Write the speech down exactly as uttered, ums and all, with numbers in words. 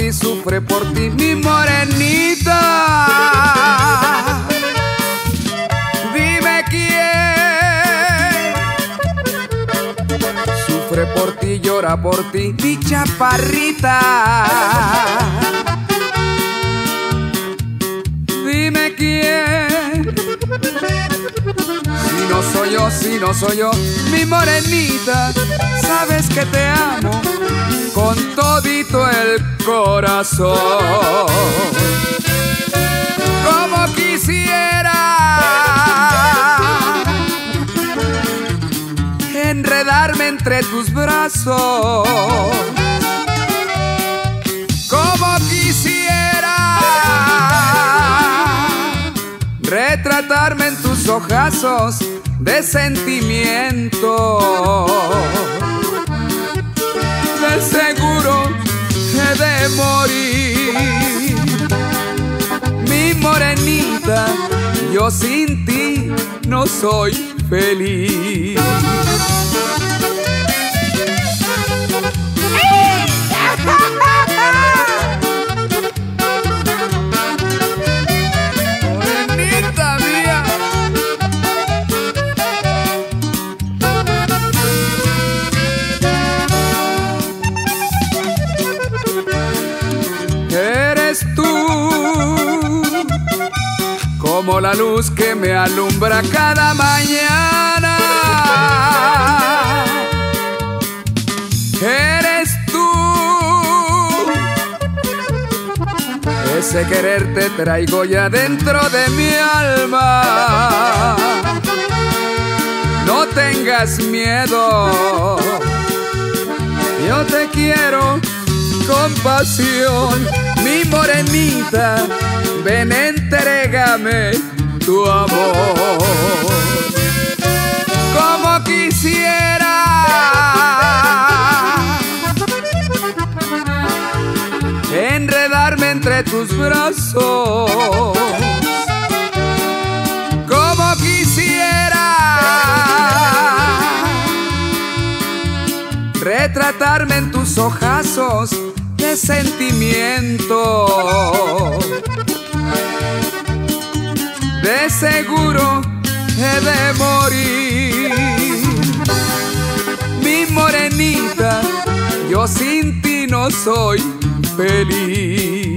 ti, sufre por ti, mi morenita. Dime quién sufre por ti, llora por ti, mi chaparrita. Dime quién, si no soy yo, si no soy yo, mi morenita. Sabes que te amo con todito el corazón. Como quisiera enredarme entre tus brazos, como quisiera retratarme en tus ojazos de sentimiento. De seguro he de morir, mi morenita, yo sin ti no soy feliz. Morenita mía. Eres tú como la luz que me alumbra cada mañana. Eres tú, ese querer te traigo ya dentro de mi alma. No tengas miedo, yo te quiero con pasión, mi morenita, ven, entrégame tu amor. Como quisiera enredarme entre tus brazos, como quisiera retratarme en tus ojazos de sentimiento. De seguro he de morir, mi morenita, yo sin ti no soy feliz.